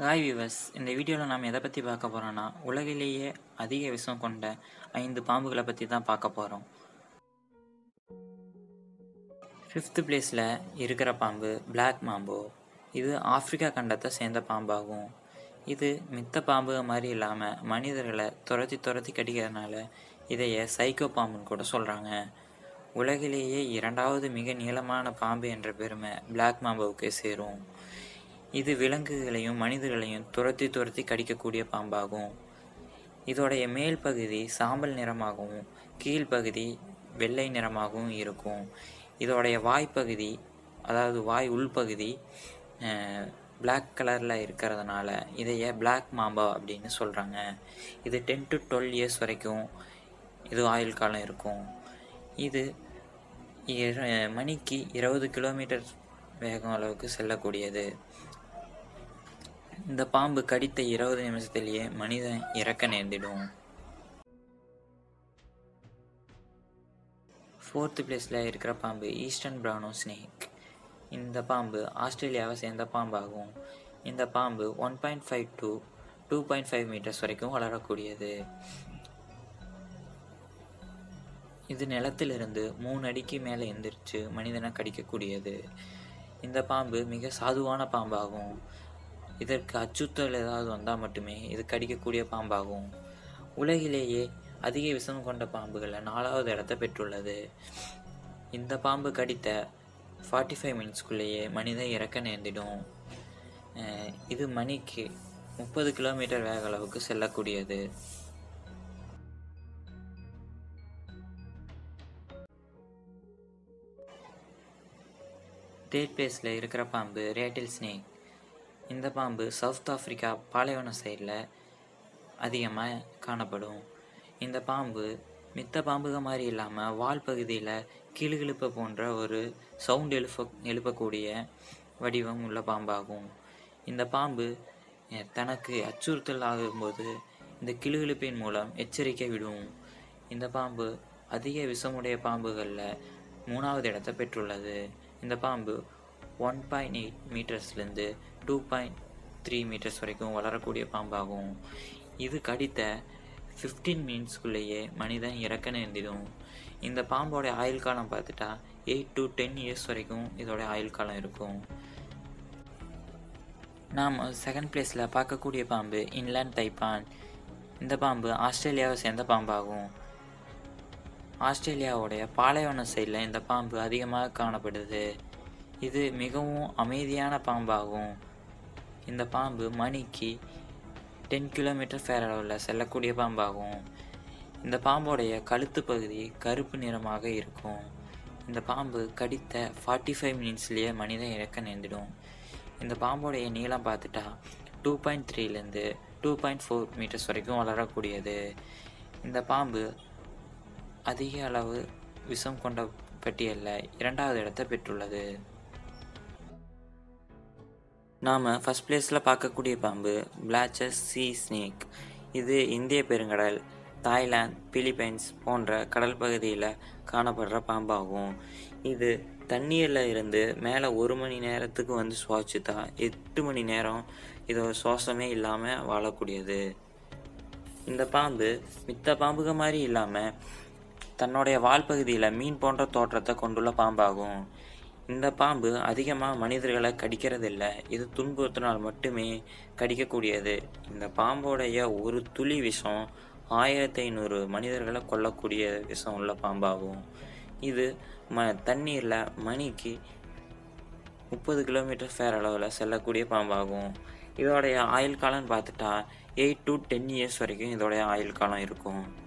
Hi viewers, இந்த வீடியோவில் நாம் எதை பற்றி பார்க்க போகிறோன்னா உலகிலேயே அதிக விஷம் கொண்ட 5 பாம்புகளை பற்றி தான் பார்க்க போகிறோம். 5th பிளேஸில் இருக்கிற பாம்பு blackmamba. இது ஆப்பிரிக்கா கண்டத்தை சேர்ந்த பாம்பாகும். இது மித்த பாம்பு மாதிரி இல்லாமல் மனிதர்களை துரத்தி கடிக்கிறதுனால இதைய சைக்கோ பாம்புன்னு கூட சொல்கிறாங்க. உலகிலேயே 2வது மிக நீளமான பாம்பு என்ற பெருமை blackmambaவுக்கே சேரும். இது விலங்குகளையும் மனிதர்களையும் துரத்தி கடிக்கக்கூடிய பாம்பாகும். இதோடைய மேல் பகுதி சாம்பல் நிறமாகவும் கீழ்ப்பகுதி வெள்ளை நிறமாகவும் இருக்கும். இதோடைய வாய்ப்பகுதி, அதாவது வாய் உள்பகுதி பிளாக் கலரில் இருக்கிறதுனால இதைய blackmamba அப்படின்னு சொல்கிறாங்க. இது 10 to 12 years வரைக்கும் இது ஆயுள் காலம் இருக்கும். இது மணிக்கு 20 கிலோமீட்டர் வேகம் அளவுக்கு செல்லக்கூடியது. இந்த பாம்பு கடித்த 20 நிமிஷத்திலேயே மனிதன் இறக்க நேர்ந்திடும். 4th பிளேஸில் இருக்கிற பாம்பு ஈஸ்டர்ன் ப்ரௌன் ஸ்னேக். இந்த பாம்பு ஆஸ்திரேலியாவை சேர்ந்த பாம்பாகும். இந்த பாம்பு 1.5 to 2.5 மீட்டர்ஸ் வரைக்கும் வளரக்கூடியது. இது நிலத்திலிருந்து 3 அடிக்கு மேலே எந்திரிச்சு மனிதனை கடிக்கக்கூடியது. இந்த பாம்பு மிக சாதுவான பாம்பாகும். இதற்கு அச்சுறுத்தல் ஏதாவது வந்தால் மட்டுமே இது கடிக்கக்கூடிய பாம்பாகும். உலகிலேயே அதிக விஷம் கொண்ட பாம்புகளில் 4வது இடத்தை பெற்றுள்ளது. இந்த பாம்பு கடித்த 45 மினிட்ஸ்குள்ளேயே மனிதன் இறக்க நேர்ந்திடும். இது மணிக்கு 30 கிலோமீட்டர் வேக அளவுக்கு செல்லக்கூடியது. தேர்ட் பிளேஸில் இருக்கிற பாம்பு டெட்லியஸ்ட் ஸ்னேக். இந்த பாம்பு சவுத் ஆஃப்ரிக்கா பாலைவன சைடில் அதிகமாக காணப்படும். இந்த பாம்பு மித்த பாம்புகள் மாதிரி இல்லாமல் வால் பகுதியில் கிளுகிழுப்ப போன்ற ஒரு சவுண்ட் எழுப்பக்கூடிய வடிவம் உள்ள பாம்பாகும். இந்த பாம்பு தனக்கு அச்சுறுத்தல் ஆகும்போது இந்த கிளுகிழுப்பின் மூலம் எச்சரிக்கை விடும். இந்த பாம்பு அதிக விஷமுடைய பாம்புகளில் 3வது இடத்தை பெற்றுள்ளது. இந்த பாம்பு 1.8 மீட்டர்ஸ்லேருந்து 2.3 மீட்டர்ஸ் வரைக்கும் வளரக்கூடிய பாம்பாகும். இது கடித்த 15 மினிட்ஸ்குள்ளேயே மனிதன் இறக்க நேர்ந்திடும். இந்த பாம்போட ஆயுள் காலம் பார்த்துட்டா 8 to 10 years வரைக்கும் இதோட ஆயுள் காலம் இருக்கும். நாம் 2nd பிளேஸில் பார்க்கக்கூடிய பாம்பு inlandtaipan. இந்த பாம்பு ஆஸ்திரேலியாவை சேர்ந்த பாம்பாகும். ஆஸ்திரேலியாவுடைய பாலைவன சைடில் இந்த பாம்பு அதிகமாக காணப்படுது. இது மிகவும் அமைதியான பாம்பாகும். இந்த பாம்பு மணிக்கு 10 கிலோமீட்டர் ஃபேர் அளவில் செல்லக்கூடிய பாம்பாகும். இந்த பாம்போடைய கழுத்து பகுதி கருப்பு நிறமாக இருக்கும். இந்த பாம்பு கடித்த 45 மினிட்ஸ்லேயே மனிதன் இறக்க நேர்ந்திடும். இந்த பாம்போடைய நீளம் பார்த்துட்டா 2.3லேருந்து 2.4 மீட்டர்ஸ் வரைக்கும் வளரக்கூடியது. இந்த பாம்பு அதிக அளவு விஷம் கொண்ட பட்டியலில் 2வது இடத்தை பெற்றுள்ளது. நாம் 1st பிளேஸில் பார்க்கக்கூடிய பாம்பு belcher'ssea ஸ்னேக். இது இந்திய பெருங்கடல், தாய்லாந்து, பிலிப்பைன்ஸ் போன்ற கடல் பகுதியில் காணப்படுற பாம்பாகும். இது தண்ணீரில் இருந்து மேலே 1 மணி நேரத்துக்கு வந்து சுவாசித்தா 8 மணி நேரம் இதோட சுவாசமே இல்லாமல் வாழக்கூடியது. இந்த பாம்பு மித்த பாம்புகள் மாதிரி இல்லாமல் தன்னுடைய வால் பகுதியில் மீன் போன்ற தோற்றத்தை கொண்டுள்ள பாம்பாகும். இந்த பாம்பு அதிகமாக மனிதர்களை கடிக்கிறதில்லை. இது துன்புறுத்தினால் மட்டுமே கடிக்கக்கூடியது. இந்த பாம்போடைய ஒரு துளி விஷம் 1500 மனிதர்களை கொல்லக்கூடிய விஷம் உள்ள பாம்பாகும். இது தண்ணீரில் மணிக்கு 30 கிலோமீட்டர் ஃபேர் அளவில் செல்லக்கூடிய பாம்பாகும். இதோடைய ஆயுள் காலம்னு பார்த்துட்டா 8 to 10 years வரைக்கும் இதோடைய ஆயுள் காலம் இருக்கும்.